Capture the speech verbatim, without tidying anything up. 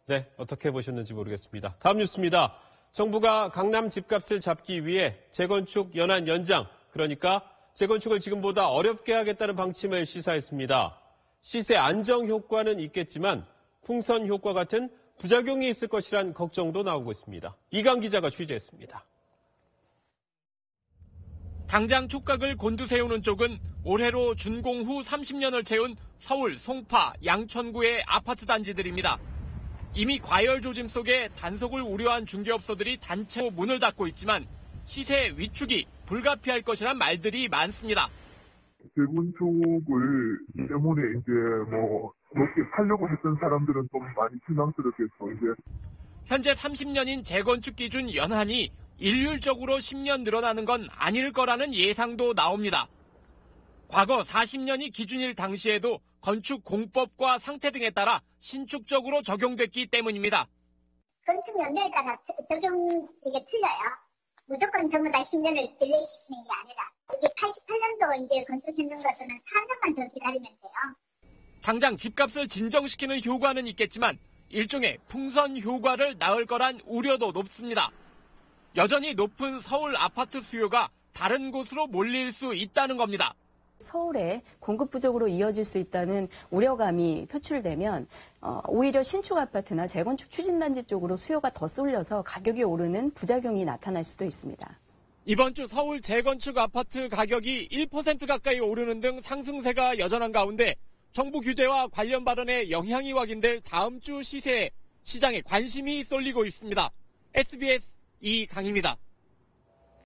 네, 어떻게 보셨는지 모르겠습니다. 다음 뉴스입니다. 정부가 강남 집값을 잡기 위해 재건축 연한 연장, 그러니까 재건축을 지금보다 어렵게 하겠다는 방침을 시사했습니다. 시세 안정 효과는 있겠지만 풍선 효과 같은 부작용이 있을 것이란 걱정도 나오고 있습니다. 이강 기자가 취재했습니다. 당장 촉각을 곤두세우는 쪽은 올해로 준공 후 삼십 년을 채운 서울 송파, 양천구의 아파트 단지들입니다. 이미 과열 조짐 속에 단속을 우려한 중개업소들이 단체로 문을 닫고 있지만 시세 위축이 불가피할 것이란 말들이 많습니다. 재건축을 때문에 이제 뭐 높게 팔려고 했던 사람들은 좀 많이 실망스럽겠죠. 이제 현재 삼십 년인 재건축 기준 연한이 일률적으로 십 년 늘어나는 건 아닐 거라는 예상도 나옵니다. 과거 사십 년이 기준일 당시에도 건축 공법과 상태 등에 따라 신축적으로 적용됐기 때문입니다. 건축 연도에 따라 적용 이게 틀려요. 무조건 전부 다 십 년을 딜레이시키는 게 아니라 이게 팔십팔 년도 이제 건축했는 것은 사 년만 더 기다리면 돼요. 당장 집값을 진정시키는 효과는 있겠지만 일종의 풍선 효과를 낳을 거란 우려도 높습니다. 여전히 높은 서울 아파트 수요가 다른 곳으로 몰릴 수 있다는 겁니다. 서울에 공급 부족으로 이어질 수 있다는 우려감이 표출되면 어, 오히려 신축 아파트나 재건축 추진단지 쪽으로 수요가 더 쏠려서 가격이 오르는 부작용이 나타날 수도 있습니다. 이번 주 서울 재건축 아파트 가격이 일 퍼센트 가까이 오르는 등 상승세가 여전한 가운데 정부 규제와 관련 발언에 영향이 확인될 다음 주 시세에 시장에 관심이 쏠리고 있습니다. 에스비에스 이강입니다.